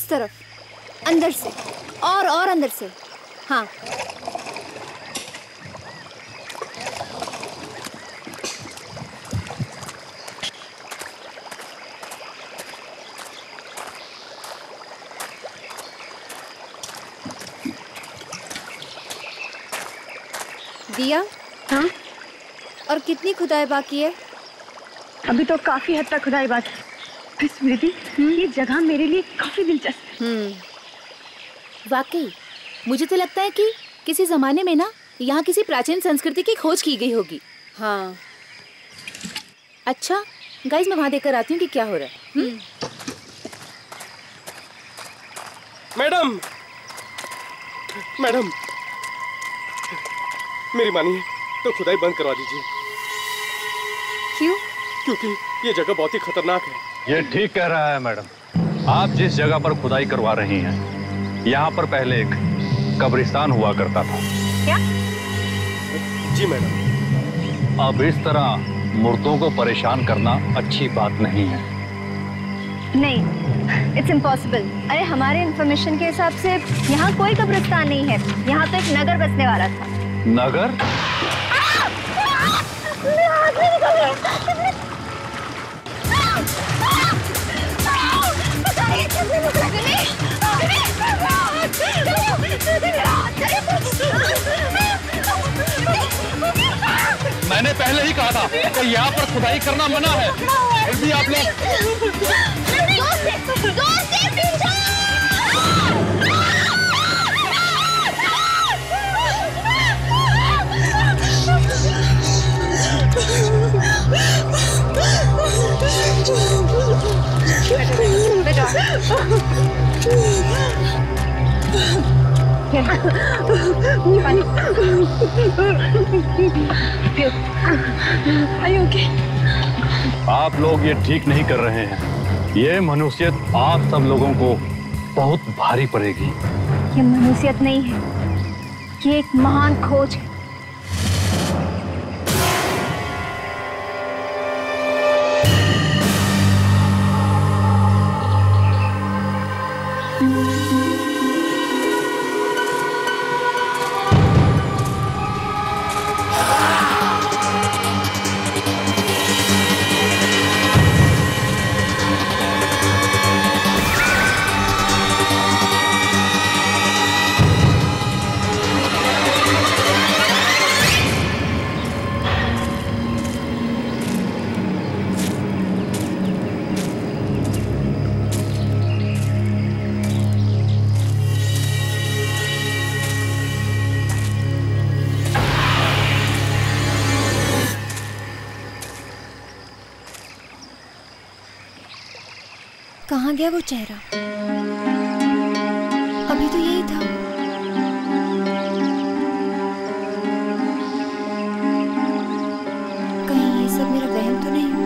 उस तरफ, अंदर से और अंदर से। हाँ, दिया। हाँ? और कितनी खुदाई बाकी है? अभी तो काफी हद तक खुदाई बाकी है। स्मृति, ये जगह मेरे लिए काफी दिलचस्प है। वाकई मुझे तो लगता है कि किसी जमाने में ना यहाँ किसी प्राचीन संस्कृति की खोज की गई होगी। हाँ। अच्छा गाइस, मैं वहाँ देखकर आती हूँ कि क्या हो रहा है। मैडम, मैडम, मेरी मानिए तो खुदाई बंद करवा दीजिए। क्यों? क्योंकि ये जगह बहुत ही खतरनाक है। ये ठीक कह रहा है मैडम। आप जिस जगह पर खुदाई करवा रही हैं, यहाँ पर पहले एक कब्रिस्तान हुआ करता था। क्या? जी मैडम। अब इस तरह मुर्दों को परेशान करना अच्छी बात नहीं है। नहीं, इट्स इम्पॉसिबल। अरे हमारे इंफॉर्मेशन के हिसाब से यहाँ कोई कब्रिस्तान नहीं है। यहाँ तो एक नगर बसने वाला था। नगर? मैंने पहले ही कहा था कि यहाँ पर खुदाई करना मना है, फिर भी आप लोग। आप लोग ये ठीक नहीं कर रहे हैं। ये मनुष्यत आप सब लोगों को बहुत भारी पड़ेगी। ये मनुष्यत नहीं है, ये एक महान खोज है। कहाँ गया वो चेहरा? अभी तो यही था। कहीं ये सब मेरा वहम तो नहीं?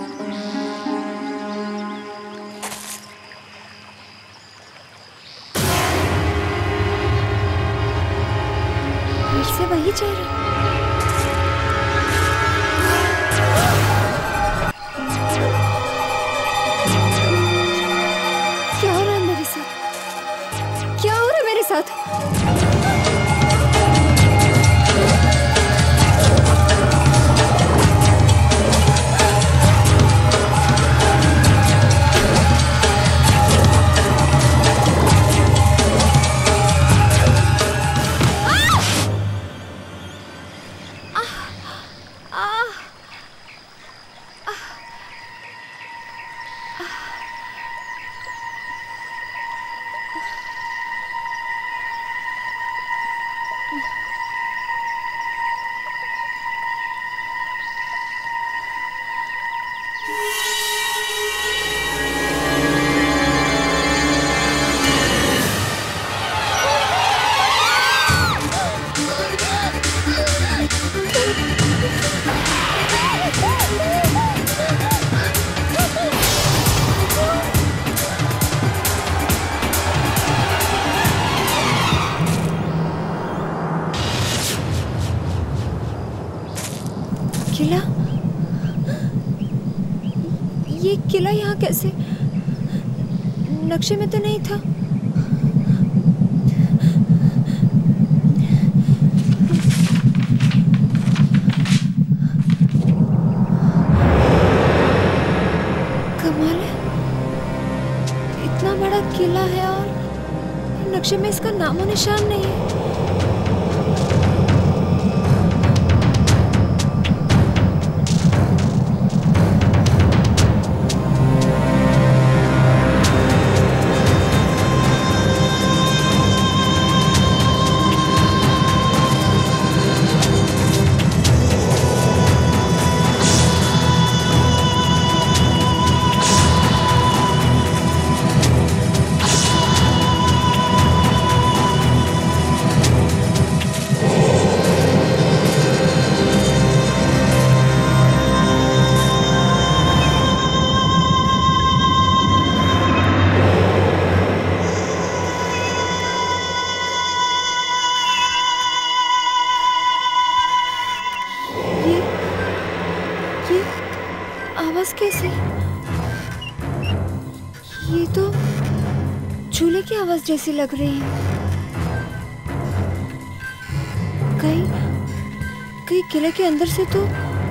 फिर से वही चेहरा। किला? ये किला यहाँ कैसे? नक्शे में तो नहीं था। किला है और नक्शे में इसका नामो निशान नहीं है। आवाज कैसी? ये तो झूले की आवाज जैसी लग रही है। कहीं किले के अंदर से तो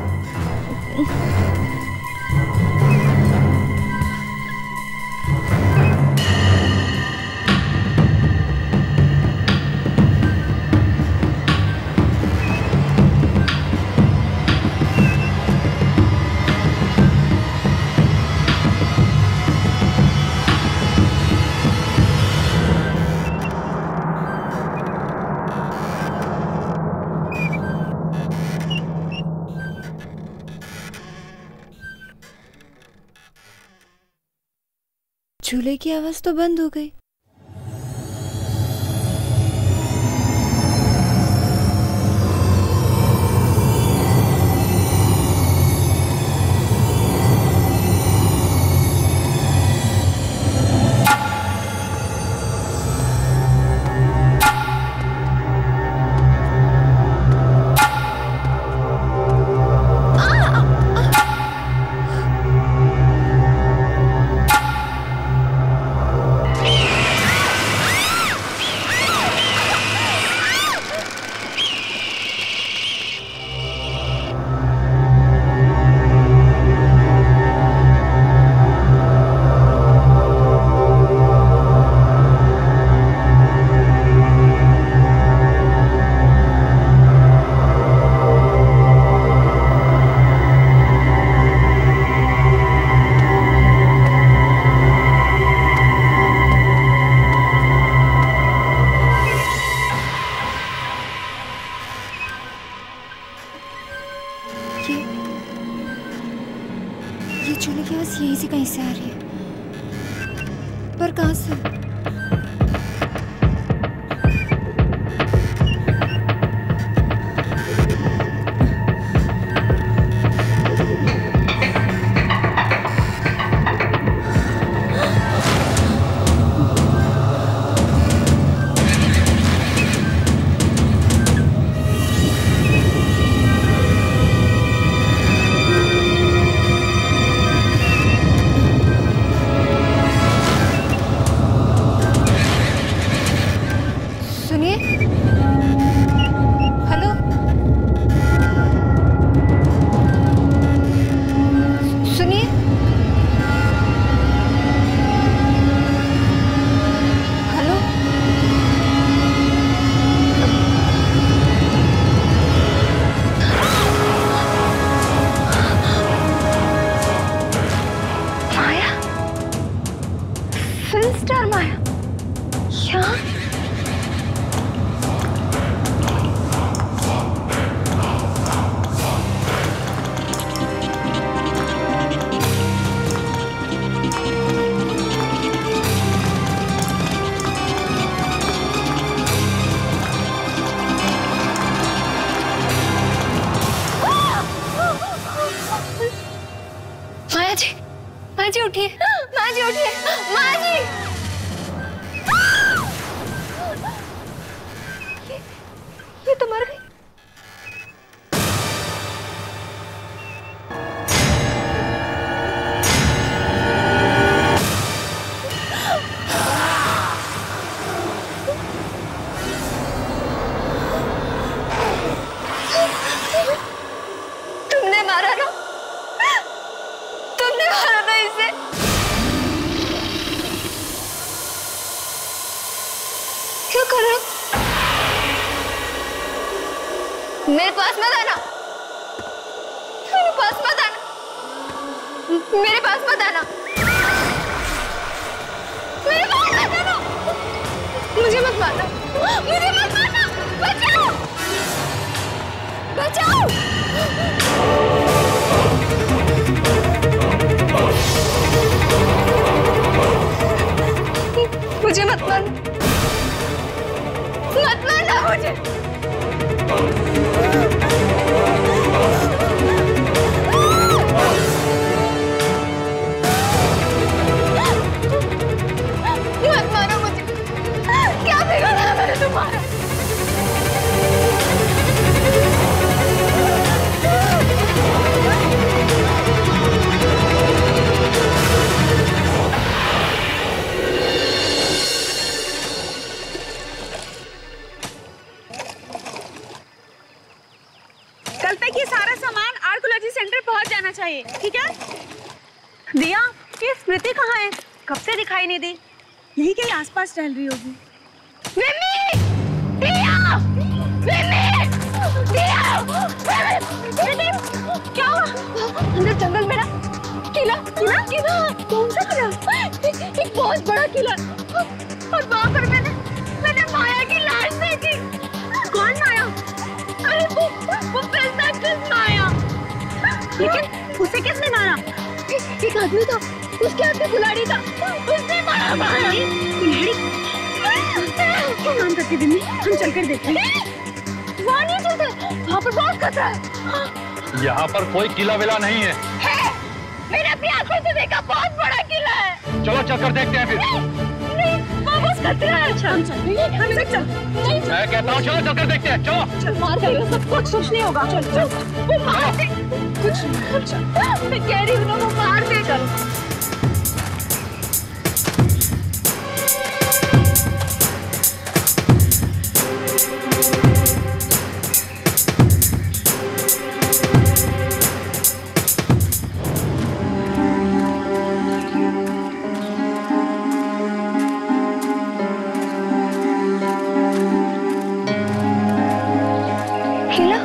झूले की आवाज तो बंद हो गई। ये झूले की आवाज यहीं से कहीं से आ रही है, पर कहां से? माँ जी उठिए, माँ जी उठिए, माँ जी। ये तो मर गई। तुमने मारा ना, तुमने मारा ना इसे। क्या कर रहे हो? मेरे पास मत आना, मेरे पास मत आना, मेरे पास मत आना, मेरे पास मत आना, मुझे मत मारना, मुझे मत मारना, बचाओ, बचाओ, मुझे मत मारना, मत मारना मुझे। मत मारो मुझे, क्या बिगाड़ा मैंने तुम्हारा? कल तक ये सारा सामान आर्कोलॉजी सेंटर पहुंच जाना चाहिए, ठीक है? दिया, ये स्मृति कहाँ है? कब से दिखाई नहीं दी? यही कहीं आसपास टहल रही होगी। विम्मी! दिया! विम्मी! दिया! विम्मी! क्या हुआ? अंदर जंगल में ना किला, किला, किला, कौन सा किला? एक बहुत बड़ा किला, और वहाँ पर मैंने माया की लाश देखी। कौन माया? अरे वो बेस्टनेस माया। लेकिन उसे किसने मारा? एक आदमी था, उसके हाथ में कुल्हाड़ी था, उसने मारा माया। कुल्हाड़ी? क्या काम करती विम्मी? हम चलकर देखते हैं। वहाँ नहीं चलते, वहाँ पर बहुत खतरा है। यहाँ पर कोई किला विला नहीं है। मैंने अपनी आंखों से देखा, बहुत बड़ा किला है। चलो चलकर देखते हैं फिर। नहीं, वहाँ बहुत खतरा है। अच्छा, हम चल। नहीं, मैं कहता हूँ चलो चलकर देखते हैं, चलो। चल, मार कर सब कुछ नहीं होगा। चल, चल। वो मार दे, कुछ मैं कह रही हूँ ना, वो मार दे। चलो। किला,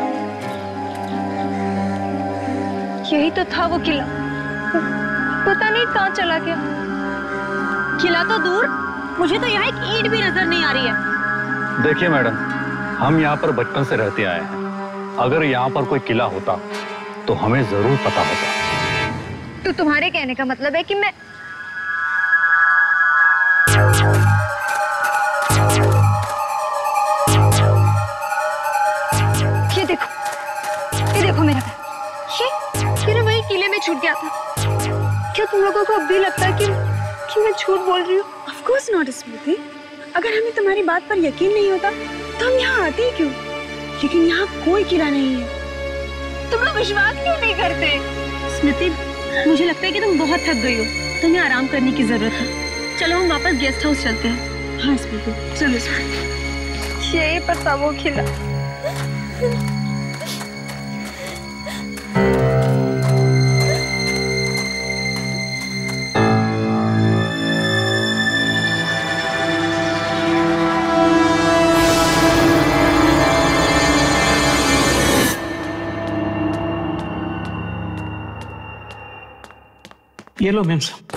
यही तो था वो किला, पता नहीं कहाँ चला गया। किला तो दूर, मुझे तो यहाँ एक ईंट भी नजर नहीं आ रही है। देखिए मैडम, हम यहाँ पर बचपन से रहते आए हैं। अगर यहाँ पर कोई किला होता तो हमें जरूर पता होता। तो तुम्हारे कहने का मतलब है कि मैं ये देखो मेरा पैर, ये वही किले में छूट गया था। क्या तुम लोगों को अब भी लगता है कि मैं झूठ बोल रही हूँ? Of course not, स्मृति। अगर हमें तुम्हारी बात पर यकीन नहीं होता तो हम यहाँ आते ही क्यों? लेकिन यहाँ कोई किला नहीं है। तुम लोग विश्वास क्यों नहीं करते? स्मृति, मुझे लगता है कि तुम बहुत थक गई हो, तुम्हें आराम करने की जरूरत है। चलो हम वापस गेस्ट हाउस चलते हैं। हाँ स्मृति, चलो। यही पर था वो किला। ये लो मैम साहब।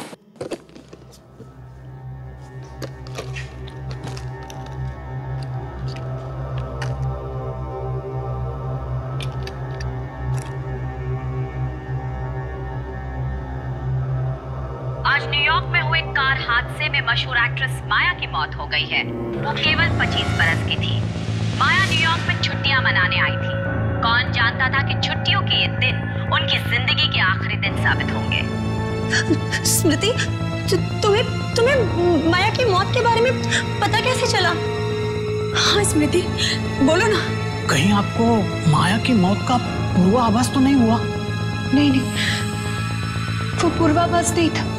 आज न्यूयॉर्क में हुए कार हादसे में मशहूर एक्ट्रेस माया की मौत हो गई है। वो केवल 25 बरस की थी। माया न्यूयॉर्क में छुट्टियां मनाने आई थी। कौन जानता था कि छुट्टियों के ये दिन उनकी जिंदगी के आखिरी दिन साबित होंगे। स्मृति, तुम्हें माया की मौत के बारे में पता कैसे चला? हाँ स्मृति, बोलो ना। कहीं आपको माया की मौत का पूर्वाभास तो नहीं हुआ? नहीं, वो पूर्वाभास नहीं था।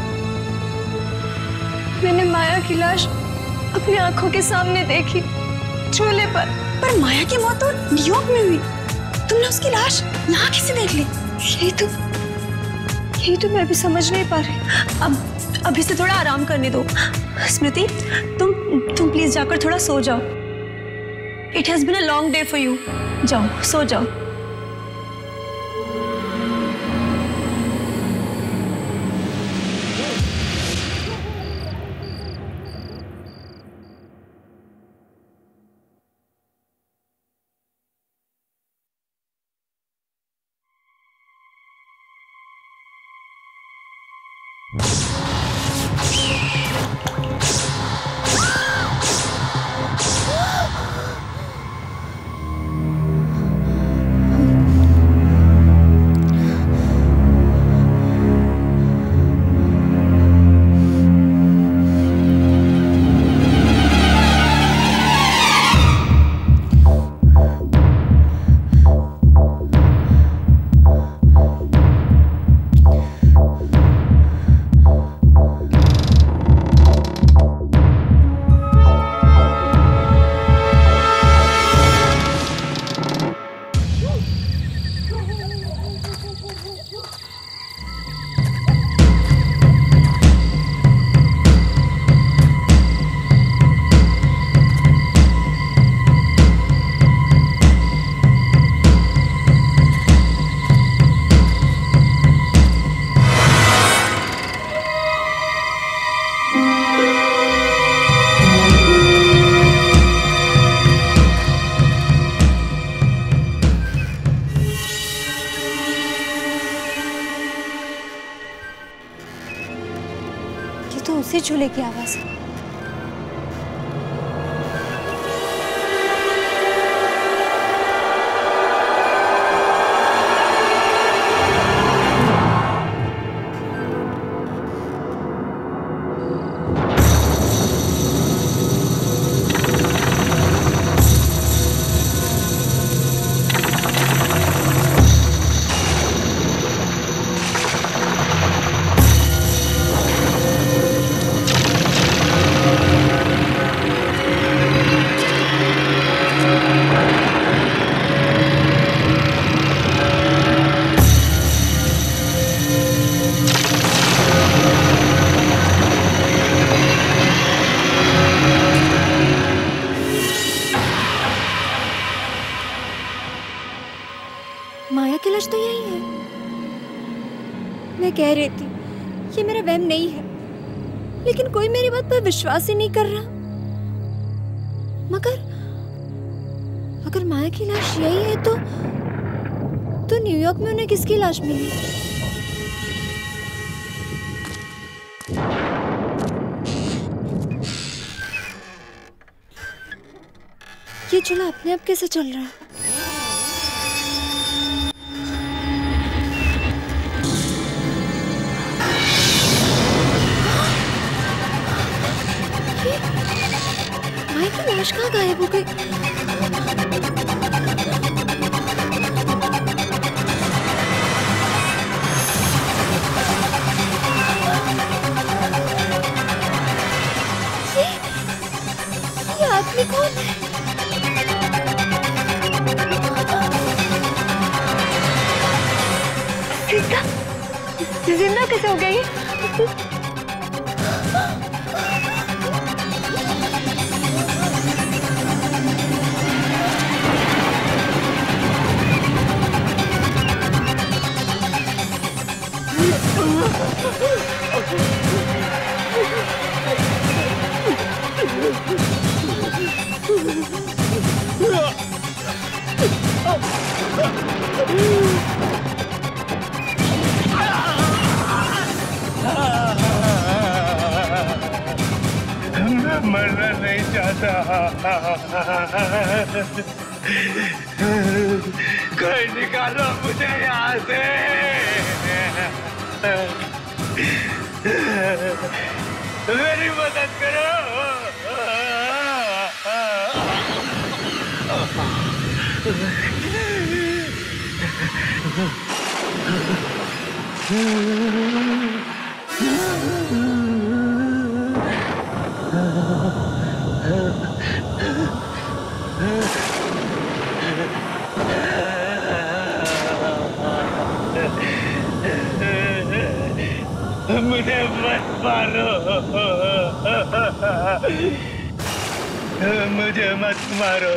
मैंने माया की लाश अपनी आंखों के सामने देखी, चूल्हे पर माया की मौत तो न्यूयॉर्क में हुई। तुमने उसकी लाश यहाँ कैसे देख ली? यही तो मैं भी समझ नहीं पा रही। अभी से थोड़ा आराम करने दो। स्मृति, तुम प्लीज जाकर थोड़ा सो जाओ। It has been a long day for you. जाओ, सो जाओ। उसी झूले की आवाज है। माया की लाश तो यही है। मैं कह रही थी ये मेरा वहम नहीं है, लेकिन कोई मेरी बात पर विश्वास ही नहीं कर रहा। मगर अगर माया की लाश यही है तो न्यूयॉर्क में उन्हें किसकी लाश मिली? ये चूल्हा अपने आप कैसे चल रहा है? माया की लाश कहाँ गायब हो गई? ये आदमी कौन है? जिंदा कैसे हो गई? मरना नहीं चाहता। कोई निकालो मुझे यहाँ से। मेरी मदद करो। मुझे मत मारो, मुझे मत मारो।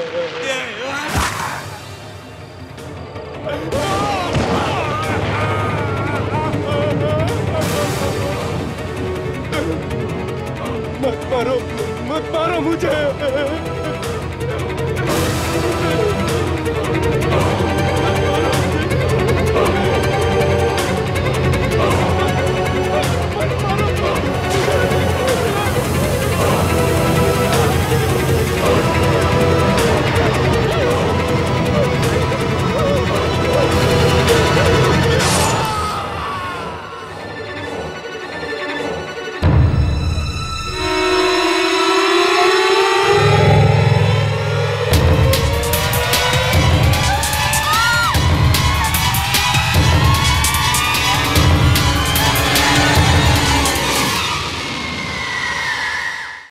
मत मारो मुझे।